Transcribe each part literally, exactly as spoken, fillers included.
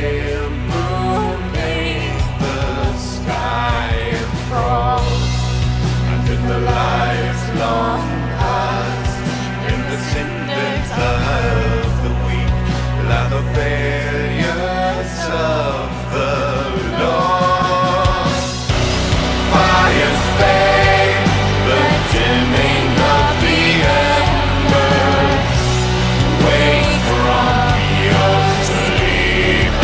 pale moon paints the sky in frost, and in the lives long past, in the cinders of the weak, lie the failures of the lost. Fires fade, the dimming of the embers. Wake from your sleep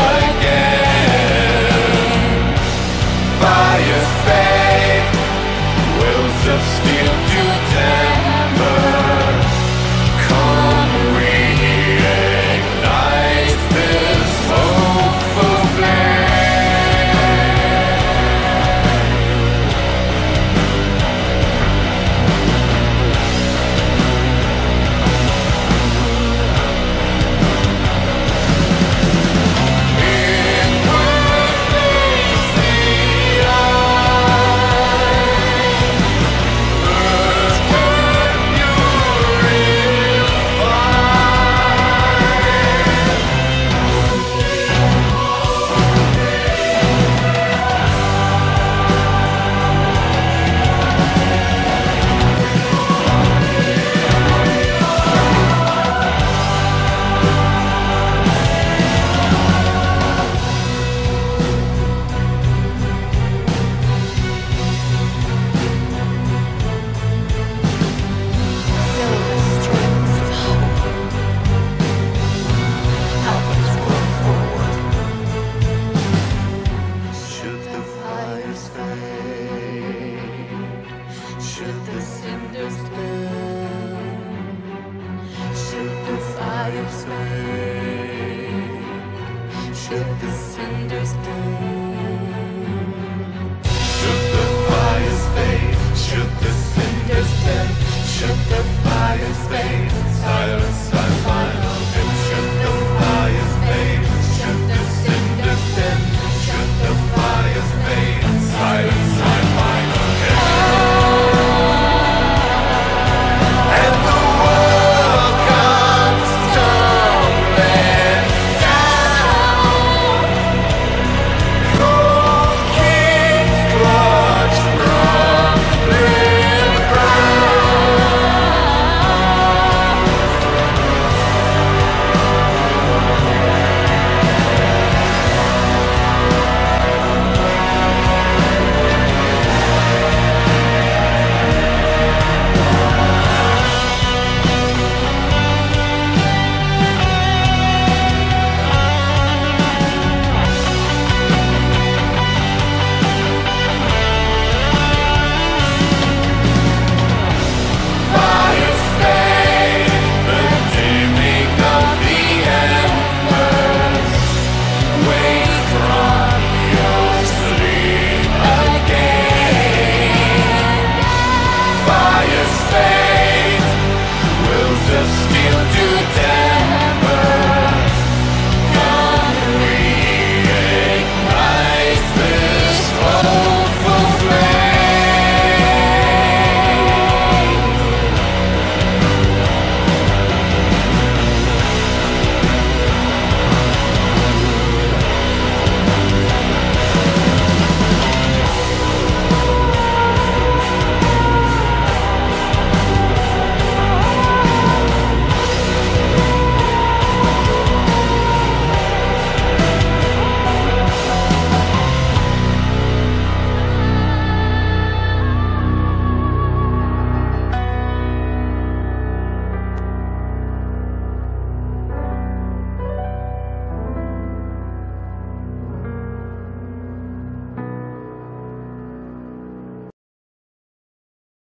again. Fires fade, wills of steel to temper. Come reignite this hopeful should the cinders burn, should the fires fade, should the cinders burn, should the fires fade, should the cinders burn, should the fires fade.